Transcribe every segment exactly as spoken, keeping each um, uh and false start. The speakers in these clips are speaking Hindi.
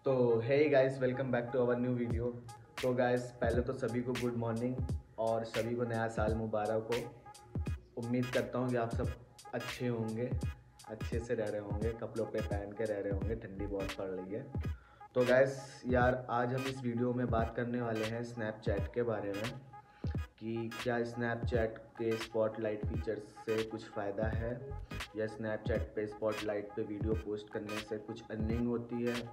तो hey guys, welcome back to our new video. तो गाइस, पहले तो सभी को गुड मॉर्निंग और सभी को नया साल मुबारक हो। उम्मीद करता हूँ कि आप सब अच्छे होंगे, अच्छे से रह रहे होंगे, कपड़ों पे पहन के रह रहे होंगे, ठंडी बहुत पड़ रही है। तो गाइस यार, आज हम इस वीडियो में बात करने वाले हैं स्नैपचैट के बारे में कि क्या स्नैपचैट के स्पॉटलाइट फीचर्स से कुछ फ़ायदा है या स्नैपचैट पे स्पॉटलाइट पे वीडियो पोस्ट करने से कुछ अर्निंग होती है,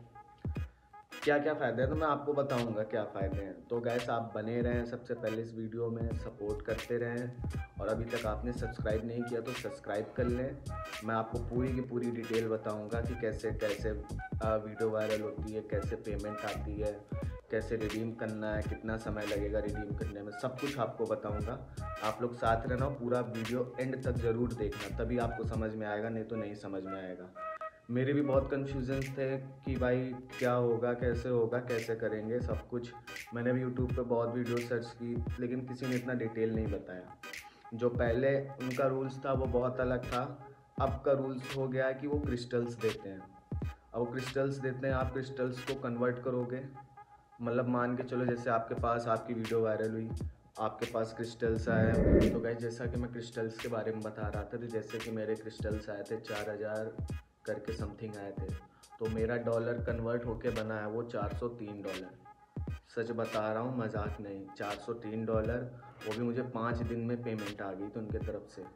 क्या क्या फ़ायदे हैं। तो मैं आपको बताऊंगा क्या फ़ायदे हैं। तो गैस, आप बने रहें, सबसे पहले इस वीडियो में सपोर्ट करते रहें और अभी तक आपने सब्सक्राइब नहीं किया तो सब्सक्राइब कर लें। मैं आपको पूरी की पूरी डिटेल बताऊंगा कि कैसे कैसे वीडियो वायरल होती है, कैसे पेमेंट आती है, कैसे रिडीम करना है, कितना समय लगेगा रिडीम करने में, सब कुछ आपको बताऊंगा। आप लोग साथ रहना, पूरा वीडियो एंड तक ज़रूर देखना, तभी आपको समझ में आएगा, नहीं तो नहीं समझ में आएगा। मेरे भी बहुत कन्फ्यूजन थे कि भाई क्या होगा, कैसे होगा, कैसे करेंगे सब कुछ। मैंने भी यूट्यूब पे बहुत वीडियो सर्च की, लेकिन किसी ने इतना डिटेल नहीं बताया। जो पहले उनका रूल्स था वो बहुत अलग था। अब का रूल्स हो गया है कि वो क्रिस्टल्स देते हैं। अब वो क्रिस्टल्स देते हैं, आप क्रिस्टल्स को कन्वर्ट करोगे, मतलब मान के चलो जैसे आपके पास आपकी वीडियो वायरल हुई, आपके पास क्रिस्टल्स आए। तो गाइस, जैसा कि मैं क्रिस्टल्स के बारे में बता रहा था, तो जैसे कि मेरे क्रिस्टल्स आए थे चार हज़ार करके समथिंग आए थे। तो मेरा डॉलर कन्वर्ट होके बना है वो चार सौ तीन डॉलर। सच बता रहा हूँ, मजाक नहीं, चार सौ तीन डॉलर। वो भी मुझे पाँच दिन में पेमेंट आ गई थी उनके तरफ से।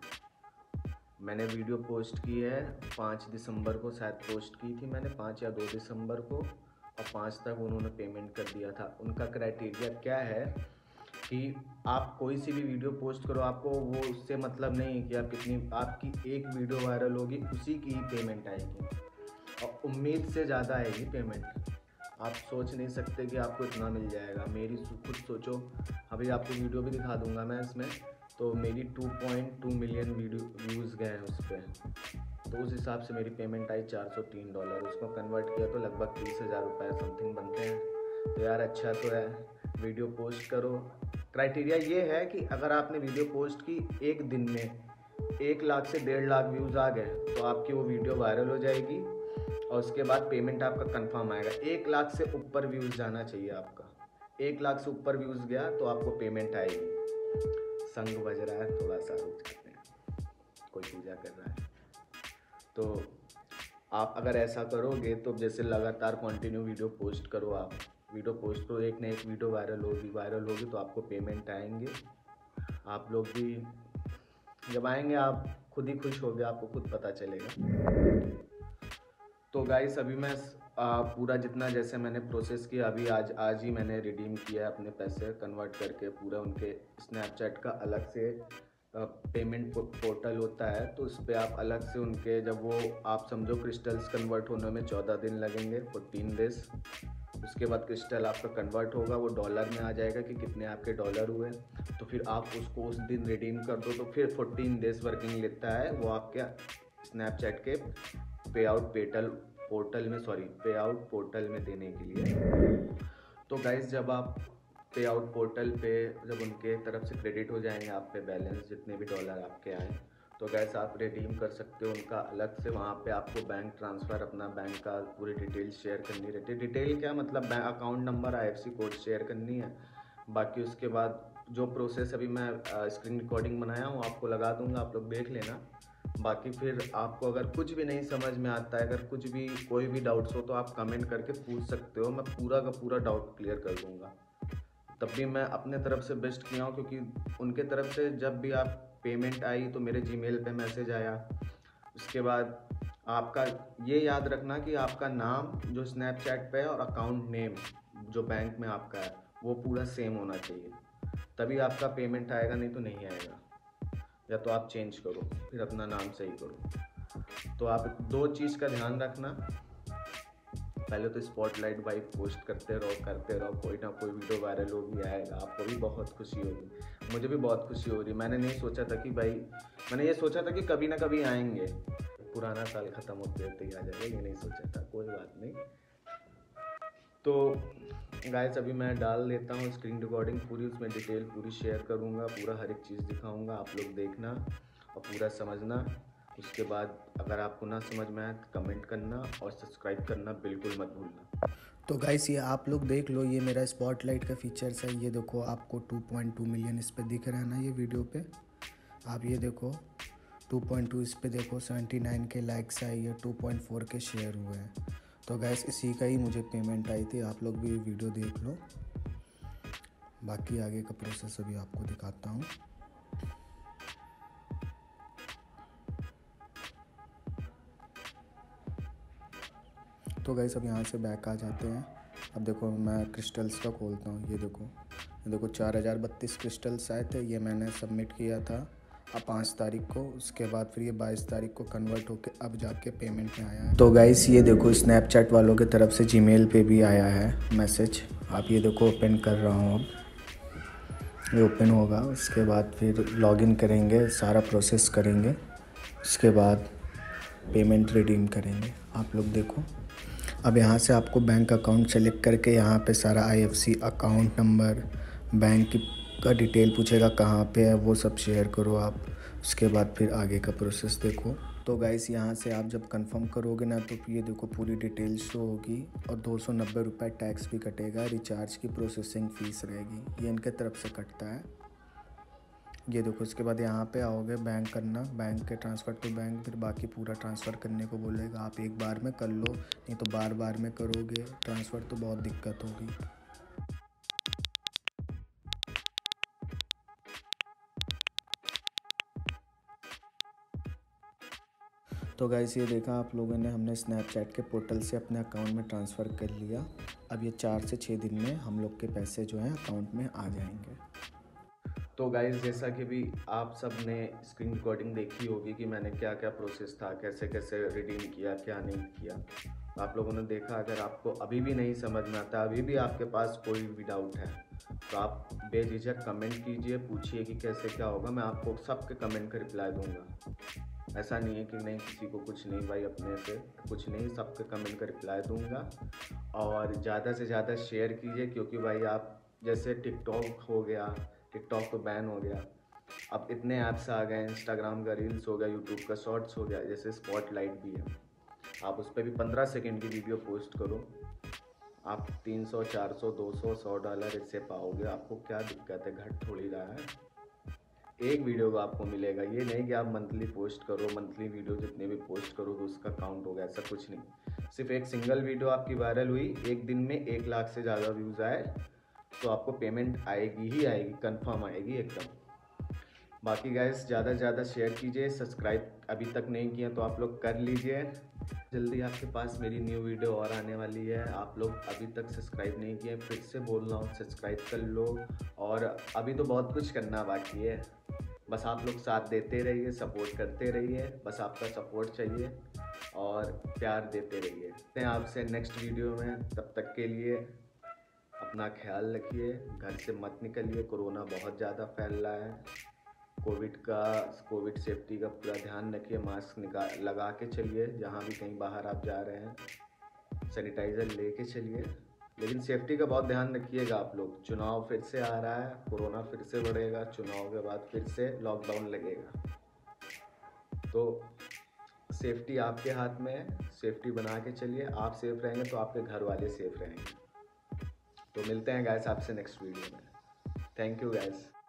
मैंने वीडियो पोस्ट की है पाँच दिसंबर को, शायद पोस्ट की थी मैंने, पाँच या दो दिसंबर को, और पाँच तक उन्होंने पेमेंट कर दिया था। उनका क्राइटेरिया क्या है कि आप कोई सी भी वीडियो पोस्ट करो, आपको वो उससे मतलब नहीं है कि आप कितनी, आपकी एक वीडियो वायरल होगी उसी की ही पेमेंट आएगी और उम्मीद से ज़्यादा आएगी पेमेंट। आप सोच नहीं सकते कि आपको इतना मिल जाएगा। मेरी खुद सोचो, अभी आपको वीडियो भी दिखा दूंगा मैं इसमें। तो मेरी two point two million video views गए हैं उस पर। तो उस हिसाब से मेरी पेमेंट आई चार सौ तीन डॉलर। उसको कन्वर्ट किया तो लगभग तीस हज़ार रुपये समथिंग बनते हैं। तो यार अच्छा तो है, वीडियो पोस्ट करो। क्राइटेरिया ये है कि अगर आपने वीडियो पोस्ट की एक दिन में एक लाख से डेढ़ लाख व्यूज़ आ गए तो आपकी वो वीडियो वायरल हो जाएगी और उसके बाद पेमेंट आपका कंफर्म आएगा। एक लाख से ऊपर व्यूज़ जाना चाहिए आपका। एक लाख से ऊपर व्यूज़ गया तो आपको पेमेंट आएगी। संग बज रहा है, थोड़ा सा रुक जाते हैं, कोई पूजा कर रहा है। तो आप अगर ऐसा करोगे तो जैसे लगातार कंटिन्यू वीडियो पोस्ट करो, आप वीडियो पोस्ट करो, एक ना एक वीडियो वायरल होगी वायरल होगी तो आपको पेमेंट आएंगे। आप लोग भी जब आएंगे आप खुद ही खुश होगे, आपको खुद पता चलेगा। तो गाइस, अभी मैं आ, पूरा जितना जैसे मैंने प्रोसेस किया, अभी आज आज ही मैंने रिडीम किया है अपने पैसे कन्वर्ट करके। पूरा उनके स्नैपचैट का अलग से पेमेंट पोर्टल होता है, तो उस पर आप अलग से उनके, जब वो आप समझो क्रिस्टल्स कन्वर्ट होने में चौदह दिन लगेंगे, फोर्टीन डेज। उसके बाद क्रिस्टल आपका कन्वर्ट होगा, वो डॉलर में आ जाएगा कि कितने आपके डॉलर हुए। तो फिर आप उसको उस दिन रिडीम कर दो तो फिर फोर्टीन डेज वर्किंग लेता है वो आपके स्नैपचैट के पे आउट पेटल पोर्टल में, सॉरी पे आउट पोर्टल में देने के लिए। तो गाइस, जब आप पे आउट पोर्टल पे, जब उनके तरफ से क्रेडिट हो जाएंगे आप पे बैलेंस, जितने भी डॉलर आपके आए, तो गैस आप रिडीम कर सकते हो उनका अलग से। वहाँ पे आपको बैंक ट्रांसफ़र, अपना बैंक का पूरी डिटेल शेयर करनी रहती है। डिटेल क्या मतलब, bank account number, IFSC code share करनी है। बाकी उसके बाद जो प्रोसेस अभी मैं स्क्रीन रिकॉर्डिंग बनाया हूँ आपको लगा दूँगा, आप लोग देख लेना। बाकी फिर आपको अगर कुछ भी नहीं समझ में आता है, अगर कुछ भी कोई भी डाउट्स हो तो आप कमेंट करके पूछ सकते हो, मैं पूरा का पूरा डाउट क्लियर कर दूँगा। तब भी मैं अपने तरफ से बेस्ट किया हूँ, क्योंकि उनके तरफ से जब भी आप पेमेंट आई तो मेरे जीमेल पे मैसेज आया। उसके बाद आपका ये याद रखना कि आपका नाम जो स्नैपचैट पे है और अकाउंट नेम जो बैंक में आपका है वो पूरा सेम होना चाहिए, तभी आपका पेमेंट आएगा, नहीं तो नहीं आएगा। या तो आप चेंज करो, फिर अपना नाम सही करो। तो आप दो चीज़ का ध्यान रखना। पहले तो स्पॉटलाइट भाई पोस्ट करते रहो करते रहो, कोई ना कोई वीडियो वायरल हो भी आएगा, आपको भी बहुत खुशी होगी, मुझे भी बहुत खुशी हो रही। मैंने नहीं सोचा था कि भाई, मैंने ये सोचा था कि कभी ना कभी आएंगे, पुराना साल ख़त्म होते होते ही आ जाएगा, ये नहीं सोचा था, कोई बात नहीं। तो गाइस, अभी मैं डाल लेता हूँ स्क्रीन रिकॉर्डिंग पूरी, उसमें डिटेल पूरी शेयर करूँगा, पूरा हर एक चीज़ दिखाऊँगा, आप लोग देखना और पूरा समझना। उसके बाद अगर आपको ना समझ में आए तो कमेंट करना और सब्सक्राइब करना बिल्कुल मत भूलना। तो गाइस ये आप लोग देख लो, ये मेरा स्पॉटलाइट का फीचर्स है। ये देखो आपको टू पॉइंट टू मिलियन इस पे दिख रहा है ना, ये वीडियो पे आप ये देखो टू पॉइंट टू इस पे देखो सेवेंटी नाइन के लाइक्स आई है, two point four K share हुए हैं। तो गाइस इसी का ही मुझे पेमेंट आई थी, आप लोग भी वीडियो देख लो। बाकी आगे का प्रोसेस अभी आपको दिखाता हूँ। तो गाइस अब यहाँ से बैक आ जाते हैं। अब देखो मैं क्रिस्टल्स का खोलता हूँ। ये देखो ये देखो चार हज़ार बत्तीस क्रिस्टल्स आए थे। ये मैंने सबमिट किया था अब पाँच तारीख को। उसके बाद फिर ये बाईस तारीख को कन्वर्ट होके अब जाके पेमेंट में आया है। तो गाइस ये देखो स्नैपचैट वालों की तरफ से जीमेल पे भी आया है मैसेज। आप ये देखो ओपन कर रहा हूँ, अब ये ओपन होगा। उसके बाद फिर लॉगिन करेंगे, सारा प्रोसेस करेंगे, उसके बाद पेमेंट रिडीम करेंगे। आप लोग देखो अब यहाँ से आपको बैंक अकाउंट सेलेक्ट करके यहाँ पे सारा आईएफएससी अकाउंट नंबर, बैंक का डिटेल पूछेगा कहाँ पे है, वो सब शेयर करो आप। उसके बाद फिर आगे का प्रोसेस देखो। तो गाइस यहाँ से आप जब कंफर्म करोगे ना तो ये देखो पूरी डिटेल शो होगी और दो सौ नब्बे रुपये टैक्स भी कटेगा। रिचार्ज की प्रोसेसिंग फ़ीस रहेगी, ये इनके तरफ से कटता है। ये देखो इसके बाद यहाँ पे आओगे बैंक करना, बैंक के ट्रांसफ़र टू बैंक, फिर बाकी पूरा ट्रांसफ़र करने को बोलेगा। आप एक बार में कर लो, नहीं तो बार बार में करोगे ट्रांसफ़र तो बहुत दिक्कत होगी। तो गाइस ये देखा आप लोगों ने, हमने स्नैपचैट के पोर्टल से अपने अकाउंट में ट्रांसफ़र कर लिया। अब ये चार से छः दिन में हम लोग के पैसे जो हैं अकाउंट में आ जाएंगे। तो गाइस जैसा कि भी आप सब ने स्क्रीन रिकॉर्डिंग देखी होगी कि मैंने क्या क्या प्रोसेस था, कैसे कैसे रिडीम किया, क्या नहीं किया, आप लोगों ने देखा। अगर आपको अभी भी नहीं समझ में आता, अभी भी आपके पास कोई भी डाउट है तो आप बेझिझक कमेंट कीजिए, पूछिए कि कैसे क्या होगा। मैं आपको सबके कमेंट का रिप्लाई दूंगा। ऐसा नहीं है कि नहीं किसी को कुछ नहीं, भाई अपने से कुछ नहीं, सबके कमेंट का रिप्लाई दूंगा। और ज़्यादा से ज़्यादा शेयर कीजिए, क्योंकि भाई आप जैसे टिकटॉक हो गया, टिकटॉक तो बैन हो गया, अब इतने ऐप्स आ गए, इंस्टाग्राम का रील्स हो गया, यूट्यूब का शॉर्ट्स हो गया, जैसे स्पॉटलाइट भी है। आप उस पर भी पंद्रह सेकंड की वीडियो पोस्ट करो, आप तीन सौ, चार सौ, दो सौ, सौ डॉलर इससे पाओगे। आपको क्या दिक्कत है, घट थोड़ी रहा है। एक वीडियो को आपको मिलेगा, ये नहीं कि आप मंथली पोस्ट करो, मंथली वीडियो जितने भी पोस्ट करोगे उसका काउंट होगा, ऐसा कुछ नहीं। सिर्फ एक सिंगल वीडियो आपकी वायरल हुई, एक दिन में एक लाख से ज़्यादा व्यूज़ आए, तो आपको पेमेंट आएगी ही आएगी, कंफर्म आएगी एकदम। बाकी गाइस ज़्यादा से ज़्यादा शेयर कीजिए, सब्सक्राइब अभी तक नहीं किया तो आप लोग कर लीजिए। जल्दी आपके पास मेरी न्यू वीडियो और आने वाली है। आप लोग अभी तक सब्सक्राइब नहीं किए, फिर से बोल रहा हूँ सब्सक्राइब कर लो। और अभी तो बहुत कुछ करना बाकी है, बस आप लोग साथ देते रहिए, सपोर्ट करते रहिए, बस आपका सपोर्ट चाहिए और प्यार देते रहिए। मिलते हैं आपसे नेक्स्ट वीडियो में, तब तक के लिए अपना ख्याल रखिए, घर से मत निकलिए, कोरोना बहुत ज़्यादा फैल रहा है। कोविड का कोविड सेफ्टी का पूरा ध्यान रखिए, मास्क निकाल लगा के चलिए, जहाँ भी कहीं बाहर आप जा रहे हैं, सैनिटाइज़र लेके चलिए, लेकिन सेफ्टी का बहुत ध्यान रखिएगा आप लोग। चुनाव फिर से आ रहा है, कोरोना फिर से बढ़ेगा, चुनाव के बाद फिर से लॉकडाउन लगेगा, तो सेफ्टी आपके हाथ में है, सेफ्टी बना के चलिए। आप सेफ रहेंगे तो आपके घर वाले सेफ रहेंगे। तो मिलते हैं गाइस आपसे नेक्स्ट वीडियो में। Thank you guys.